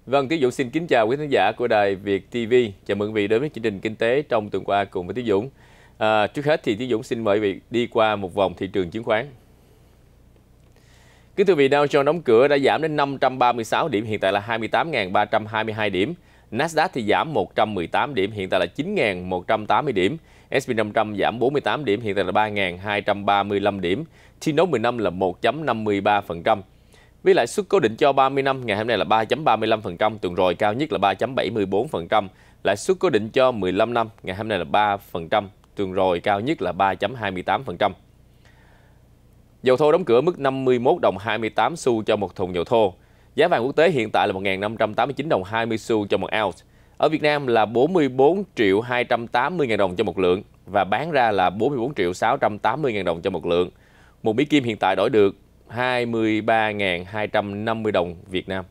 Vâng, Tiến Dũng xin kính chào quý khán giả của đài Việt TV. Chào mừng quý vị đến với chương trình Kinh tế trong tuần qua cùng với Tiến Dũng. Trước hết thì Tiến Dũng xin mời quý vị đi qua một vòng thị trường chứng khoán. Kính thưa quý vị, Dow Jones đóng cửa đã giảm đến 536 điểm, hiện tại là 28.322 điểm. Nasdaq thì giảm 118 điểm, hiện tại là 9.180 điểm. S&P 500 giảm 48 điểm, hiện tại là 3.235 điểm. T-Nốt 15 là 1.53%. Với lãi suất cố định cho 30 năm ngày hôm nay là 3.35%, tuần rồi cao nhất là 3.74%. Lãi suất cố định cho 15 năm ngày hôm nay là 3%, tuần rồi cao nhất là 3.28%. Dầu thô đóng cửa mức 51 đồng 28 xu cho một thùng dầu thô. Giá vàng quốc tế hiện tại là 1.589 đồng 20 xu cho một ounce. Ở Việt Nam là 44 triệu 280 ngàn đồng cho một lượng và bán ra là 44 triệu 680 ngàn đồng cho một lượng. Một Mỹ Kim hiện tại đổi được 23.250 đồng Việt Nam.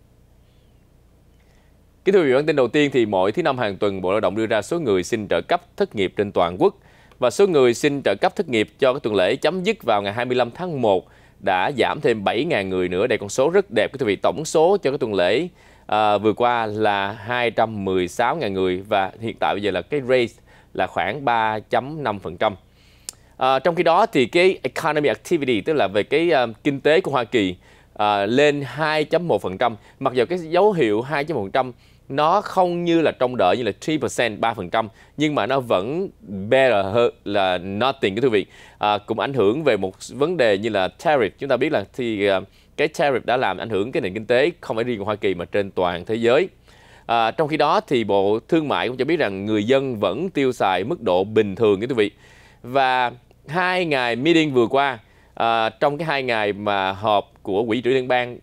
Kính thưa quý vị, bản tin đầu tiên thì mỗi thứ năm hàng tuần Bộ Lao động đưa ra số người xin trợ cấp thất nghiệp trên toàn quốc, và số người xin trợ cấp thất nghiệp cho cái tuần lễ chấm dứt vào ngày 25 tháng 1 đã giảm thêm 7.000 người nữa. Đây con số rất đẹp. Kính thưa quý vị, tổng số cho cái tuần lễ vừa qua là 216.000 người và hiện tại bây giờ là cái rate là khoảng 3.5%. Trong khi đó thì cái economy activity, tức là về cái kinh tế của Hoa Kỳ lên 2.1%, mặc dù cái dấu hiệu 2.1% nó không như là trông đợi như là 3%, 3%, nhưng mà nó vẫn better hơn là nothing. Cái thưa quý vị, cũng ảnh hưởng về một vấn đề như là tariff. Chúng ta biết là thì cái tariff đã làm ảnh hưởng cái nền kinh tế không phải riêng của Hoa Kỳ mà trên toàn thế giới. Trong khi đó thì Bộ Thương mại cũng cho biết rằng người dân vẫn tiêu xài mức độ bình thường. Cái thưa quý vị, và 2 ngày meeting vừa qua, trong cái 2 ngày mà họp của Quỹ dự trữ liên bang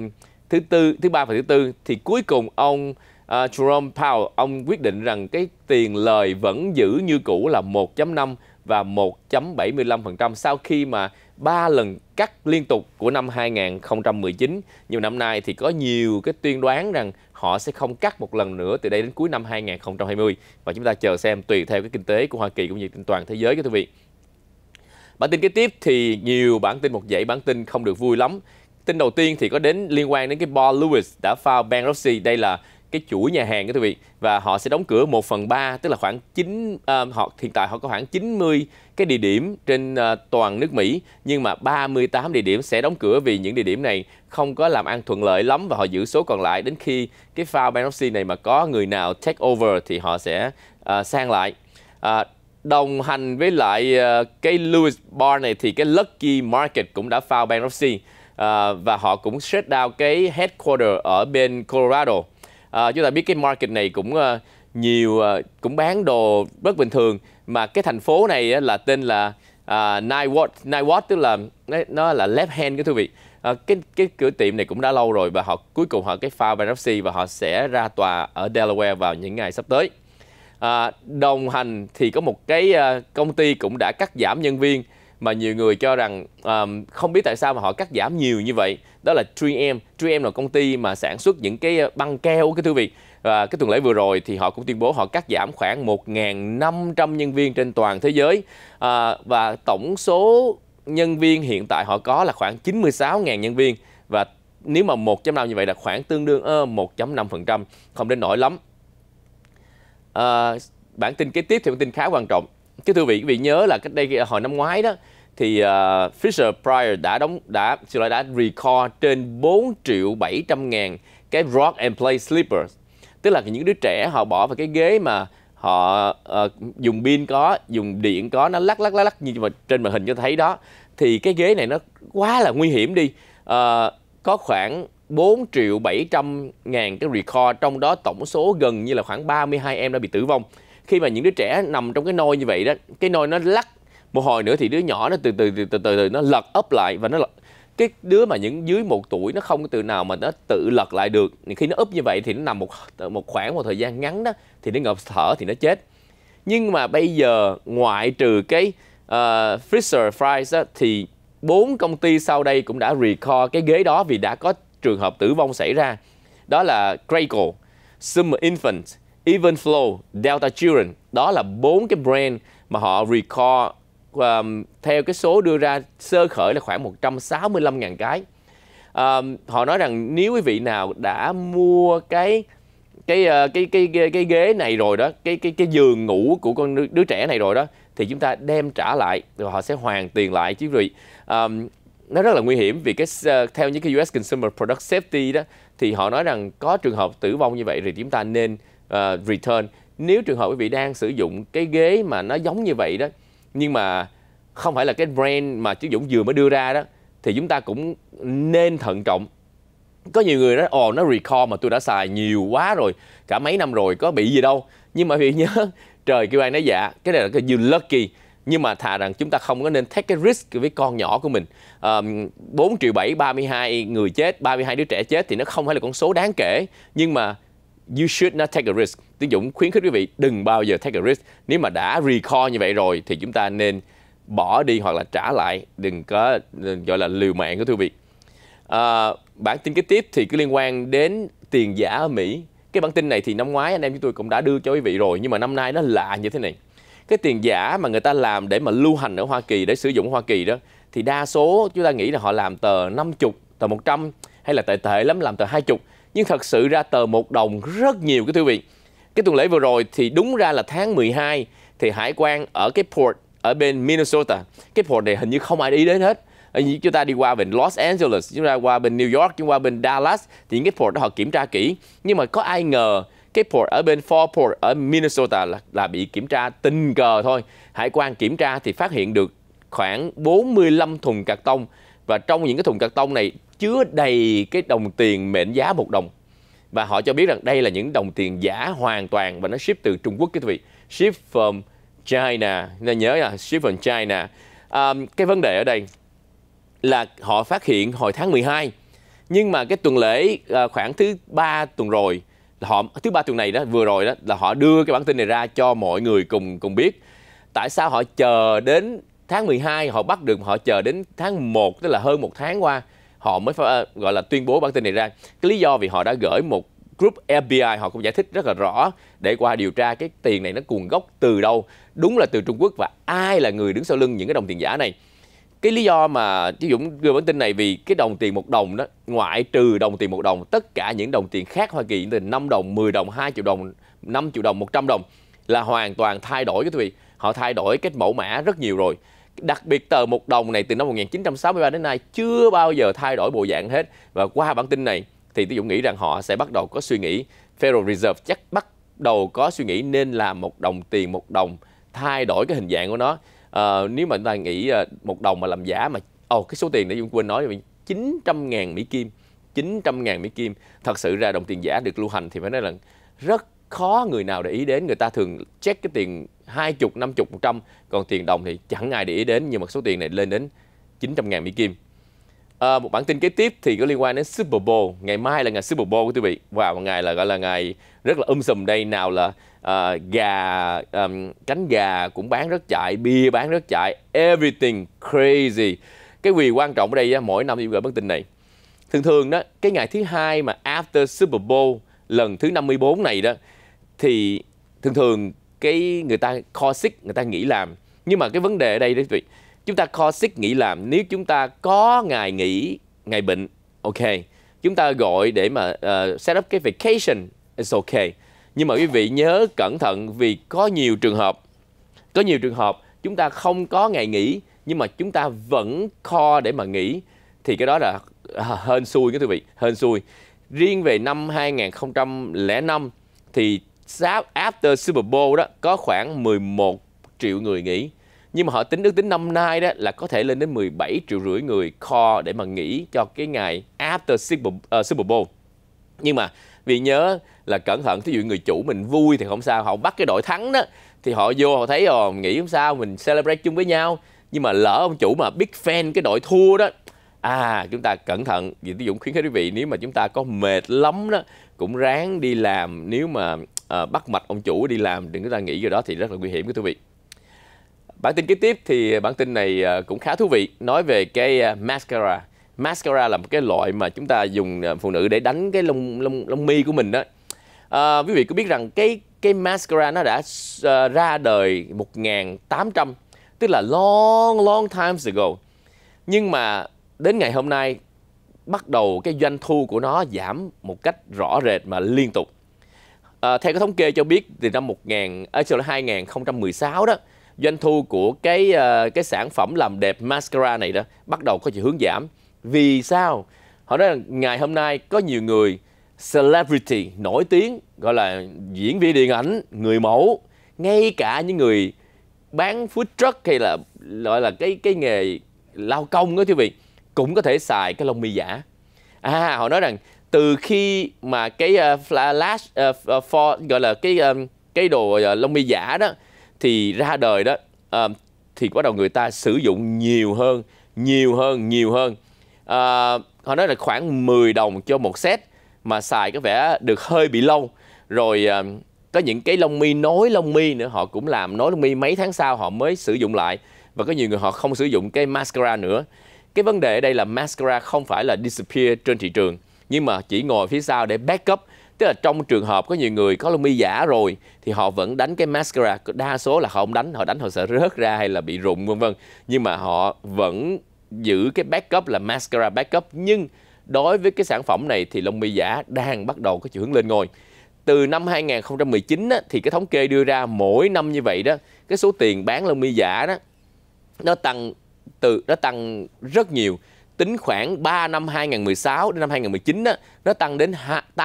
thứ ba và thứ tư, thì cuối cùng ông Jerome Powell ông quyết định rằng cái tiền lời vẫn giữ như cũ là 1.5 và 1.75% sau khi mà 3 lần cắt liên tục của năm 2019. Nhưng năm nay thì có nhiều cái tuyên đoán rằng họ sẽ không cắt một lần nữa từ đây đến cuối năm 2020, và chúng ta chờ xem tùy theo cái kinh tế của Hoa Kỳ cũng như trên toàn thế giới. Các quý vị, bản tin kế tiếp thì nhiều bản tin, một dãy bản tin không được vui lắm. Tin đầu tiên thì có đến liên quan đến cái Paul Lewis đã file bankruptcy. Đây là cái chuỗi nhà hàng, các quý vị, và họ sẽ đóng cửa 1/3, tức là khoảng hiện tại họ có khoảng 90 cái địa điểm trên toàn nước Mỹ, nhưng mà 38 địa điểm sẽ đóng cửa vì những địa điểm này không có làm ăn thuận lợi lắm, và họ giữ số còn lại đến khi cái file bankruptcy này mà có người nào take over thì họ sẽ sang lại. Đồng hành với lại cái Lewis Bar này thì cái Lucky Market cũng đã file bankruptcy, và họ cũng shut down cái headquarter ở bên Colorado. Chúng ta biết cái market này cũng cũng bán đồ rất bình thường, mà cái thành phố này là tên là Ninth Ward, tức là nó là left hand. Các quý vị, cái cửa tiệm này cũng đã lâu rồi, và cuối cùng họ cái file bankruptcy và họ sẽ ra tòa ở Delaware vào những ngày sắp tới. Đồng hành thì có một cái công ty cũng đã cắt giảm nhân viên mà nhiều người cho rằng không biết tại sao mà họ cắt giảm nhiều như vậy. Đó là 3M. 3M là công ty mà sản xuất những cái băng keo, cái thưa quý vị. Và cái tuần lễ vừa rồi thì họ cũng tuyên bố họ cắt giảm khoảng 1.500 nhân viên trên toàn thế giới, và tổng số nhân viên hiện tại họ có là khoảng 96.000 nhân viên, và nếu mà 1.5 như vậy là khoảng tương đương 1.5%, không đến nổi lắm. Bản tin kế tiếp thì bản tin khá quan trọng. Cái thưa quý vị nhớ là cách đây hồi năm ngoái đó thì Fisher Price đã recall trên 4.700.000 cái rock and play sleepers, tức là những đứa trẻ họ bỏ vào cái ghế mà họ dùng pin có, dùng điện có, nó lắc như mà trên màn hình cho thấy đó. Thì cái ghế này nó quá là nguy hiểm đi. Có khoảng 4.700.000 cái recall, trong đó tổng số gần như là khoảng 32 em đã bị tử vong. Khi mà những đứa trẻ nằm trong cái nôi như vậy đó, cái nôi nó lắc một hồi nữa thì đứa nhỏ nó từ từ nó lật úp lại, và cái đứa mà những dưới 1 tuổi nó không có từ nào mà nó tự lật lại được. Khi nó úp như vậy thì nó nằm một khoảng một thời gian ngắn đó thì nó ngộp thở thì nó chết. Nhưng mà bây giờ ngoại trừ cái Fisher Price thì 4 công ty sau đây cũng đã recall cái ghế đó vì đã có trường hợp tử vong xảy ra. Đó là Graco, Summer Infant, Evenflow, Delta Children. Đó là 4 cái brand mà họ recall theo cái số đưa ra sơ khởi là khoảng 165.000 cái. Họ nói rằng nếu quý vị nào đã mua cái ghế này rồi đó, cái giường ngủ của con đứa trẻ này rồi đó, thì chúng ta đem trả lại rồi họ sẽ hoàn tiền lại chứ quý vị. Nó rất là nguy hiểm vì theo những cái US Consumer Product Safety đó, thì họ nói rằng có trường hợp tử vong như vậy thì chúng ta nên return. Nếu trường hợp quý vị đang sử dụng cái ghế mà nó giống như vậy đó, nhưng mà không phải là cái brand mà chú Dũng vừa mới đưa ra đó, thì chúng ta cũng nên thận trọng. Có nhiều người nói nó recall mà tôi đã xài nhiều quá rồi, cả mấy năm rồi, có bị gì đâu. Nhưng mà vì nhớ trời kêu ai nói dạ, cái này là cái you lucky. Nhưng mà thà rằng chúng ta không có nên take cái risk với con nhỏ của mình. 4,7 triệu, 32 người chết, 32 đứa trẻ chết thì nó không phải là con số đáng kể. Nhưng mà you should not take a risk. Tiến Dũng khuyến khích quý vị đừng bao giờ take a risk. Nếu mà đã recall như vậy rồi thì chúng ta nên bỏ đi hoặc là trả lại, đừng có gọi là liều mạng của quý vị. Bản tin kế tiếp thì cứ liên quan đến tiền giả ở Mỹ. Cái bản tin này thì năm ngoái anh em chúng tôi cũng đã đưa cho quý vị rồi, nhưng mà năm nay nó lạ như thế này. Cái tiền giả mà người ta làm để mà lưu hành ở Hoa Kỳ, để sử dụng ở Hoa Kỳ đó, thì đa số chúng ta nghĩ là họ làm tờ 50, tờ 100, hay là tệ lắm làm tờ 20. Nhưng thật sự ra tờ 1 đồng rất nhiều quý vị. Cái tuần lễ vừa rồi thì đúng ra là tháng 12 thì hải quan ở cái port ở bên Minnesota, cái port này hình như không ai để ý đến hết. Chúng ta đi qua bên Los Angeles, chúng ta qua bên New York, chúng ta qua bên Dallas, thì những cái port đó họ kiểm tra kỹ. Nhưng mà có ai ngờ cái port ở bên Fort ở Minnesota là bị kiểm tra tình cờ thôi. Hải quan kiểm tra thì phát hiện được khoảng 45 thùng cạc tông, và trong những cái thùng cạc tông này chứa đầy cái đồng tiền mệnh giá 1 đồng. Và họ cho biết rằng đây là những đồng tiền giả hoàn toàn, và nó ship từ Trung Quốc quý vị. Ship from China, nên nhớ là ship from China. Cái vấn đề ở đây là họ phát hiện hồi tháng 12, nhưng mà cái tuần lễ khoảng thứ 3 tuần rồi, thứ 3 tuần này đó, vừa rồi đó, là họ đưa cái bản tin này ra cho mọi người cùng biết. Tại sao họ chờ đến tháng 12 họ bắt được, họ chờ đến tháng 1, tức là hơn 1 tháng qua, họ mới phải, gọi là tuyên bố bản tin này ra. Cái lý do vì họ đã gửi một group FBI, họ cũng giải thích rất là rõ để qua điều tra cái tiền này nó nguồn gốc từ đâu. Đúng là từ Trung Quốc, và ai là người đứng sau lưng những cái đồng tiền giả này. Cái lý do mà Chí Dũng đưa bản tin này vì cái đồng tiền 1 đồng đó, ngoại trừ đồng tiền 1 đồng, tất cả những đồng tiền khác Hoa Kỳ từ 5 đồng, 10 đồng, 2 triệu đồng, 5 triệu đồng, 100 đồng là hoàn toàn thay đổi quý vị. Họ thay đổi cái mẫu mã rất nhiều rồi. Đặc biệt tờ 1 đồng này từ năm 1963 đến nay chưa bao giờ thay đổi bộ dạng hết. Và qua bản tin này thì tôi Dũng nghĩ rằng họ sẽ bắt đầu có suy nghĩ, Federal Reserve chắc bắt đầu có suy nghĩ nên làm một đồng tiền 1 đồng, thay đổi cái hình dạng của nó. Nếu mà chúng ta nghĩ 1 đồng mà làm giả mà cái số tiền để Dũng quên nói là 900.000 Mỹ Kim, 900.000 Mỹ Kim. Thật sự ra đồng tiền giả được lưu hành thì phải nói là rất khó người nào để ý đến. Người ta thường check cái tiền 20, 50, 100, còn tiền đồng thì chẳng ai để ý đến, nhưng mà số tiền này lên đến 900.000 Mỹ Kim. Một bản tin kế tiếp thì có liên quan đến Super Bowl. Ngày mai là ngày Super Bowl quý vị. Một ngày là gọi là ngày rất là sùm đây. Nào là cánh gà cũng bán rất chạy, bia bán rất chạy, everything crazy. Cái điều quan trọng ở đây mỗi năm tôi gửi bản tin này. Thường đó, cái ngày thứ hai mà after Super Bowl lần thứ 54 này đó, thì thường cái người ta call sick, người ta nghỉ làm. Nhưng mà cái vấn đề ở đây đó quý vị, chúng ta call sick nghỉ làm nếu chúng ta có ngày nghỉ, ngày bệnh, ok. Chúng ta gọi để mà set up cái vacation, it's ok. Nhưng mà quý vị nhớ cẩn thận, vì có nhiều trường hợp chúng ta không có ngày nghỉ nhưng mà chúng ta vẫn call để mà nghỉ, thì cái đó là hên xui quý vị, hên xui. Riêng về năm 2005 thì after Super Bowl đó có khoảng 11 triệu người nghỉ. Nhưng mà họ ước tính năm nay đó là có thể lên đến 17,5 triệu người call để mà nghỉ cho cái ngày after Super Bowl. Nhưng mà vì nhớ là cẩn thận, thí dụ người chủ mình vui thì không sao, họ bắt cái đội thắng đó thì họ vô họ thấy nghỉ không sao, mình celebrate chung với nhau. Nhưng mà lỡ ông chủ mà big fan cái đội thua đó, chúng ta cẩn thận. Vì tôi Dũng khuyến khích quý vị, nếu mà chúng ta có mệt lắm đó cũng ráng đi làm. Nếu mà bắt mạch ông chủ đi làm, đừng có ta nghĩ cái đó thì rất là nguy hiểm quý vị. Bản tin kế tiếp thì bản tin này cũng khá thú vị, nói về cái mascara. Mascara là một cái loại mà chúng ta dùng phụ nữ để đánh cái lông mi của mình đó. Quý vị có biết rằng cái mascara nó đã ra đời 1800, tức là long times ago. Nhưng mà đến ngày hôm nay bắt đầu cái doanh thu của nó giảm một cách rõ rệt mà liên tục. Theo cái thống kê cho biết từ năm 2016 đó, doanh thu của cái sản phẩm làm đẹp mascara này đó bắt đầu có chiều hướng giảm. Vì sao? Họ nói là ngày hôm nay có nhiều người celebrity nổi tiếng, gọi là diễn viên điện ảnh, người mẫu, ngay cả những người bán food truck hay là gọi là cái nghề lao công đó quý vị, cũng có thể xài cái lông mi giả. Họ nói rằng từ khi mà cái gọi là cái đồ lông mi giả đó thì ra đời đó, thì bắt đầu người ta sử dụng nhiều hơn. Họ nói là khoảng 10 đồng cho một set, mà xài có vẻ được hơi bị lâu. Rồi có những cái lông mi, nối lông mi nữa, họ cũng làm nối lông mi mấy tháng sau họ mới sử dụng lại. Và có nhiều người họ không sử dụng cái mascara nữa. Cái vấn đề ở đây là mascara không phải là disappear trên thị trường, nhưng mà chỉ ngồi phía sau để backup. Tức là trong trường hợp có nhiều người có lông mi giả rồi thì họ vẫn đánh cái mascara. Đa số là họ không đánh, họ sợ rớt ra hay là bị rụng vân vân. Nhưng mà họ vẫn giữ cái backup là mascara backup. Nhưng đối với cái sản phẩm này thì lông mi giả đang bắt đầu có chiều hướng lên ngôi. Từ năm 2019 á, thì cái thống kê đưa ra mỗi năm như vậy đó, cái số tiền bán lông mi giả đó nó tăng rất nhiều. Tính khoảng 3 năm 2016 đến năm 2019 đó, nó tăng đến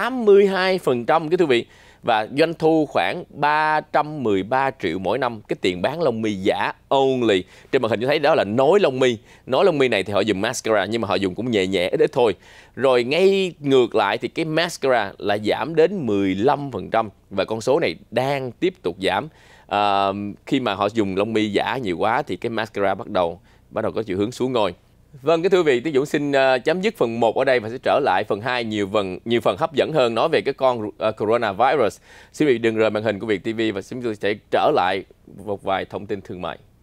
82% cái thưa vị. Và doanh thu khoảng 313 triệu mỗi năm, cái tiền bán lông mi giả only. Trên màn hình chúng thấy đó là nối lông mi. Nối lông mi này thì họ dùng mascara, nhưng mà họ dùng cũng nhẹ nhẹ ít thôi. Rồi ngay ngược lại thì cái mascara là giảm đến 15%. Và con số này đang tiếp tục giảm. Khi mà họ dùng lông mi giả nhiều quá thì cái mascara bắt đầu có chiều hướng xuống ngôi. Vâng, cái thưa vị, Tiến Dũng xin chấm dứt phần 1 ở đây và sẽ trở lại phần 2 nhiều phần hấp dẫn hơn, nói về cái con coronavirus. Xin quý vị đừng rời màn hình của Việt TV và chúng tôi sẽ trở lại một vài thông tin thương mại.